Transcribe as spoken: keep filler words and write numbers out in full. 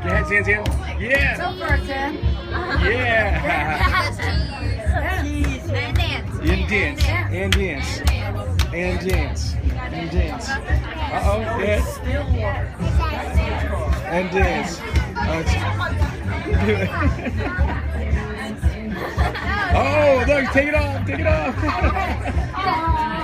hands, hands, hands. Yeah. So first, then. Yeah. And dance. And dance. And dance. And dance. And dance. Uh-oh. Yeah. And dance. Uh, oh, look, take it off. Take it off.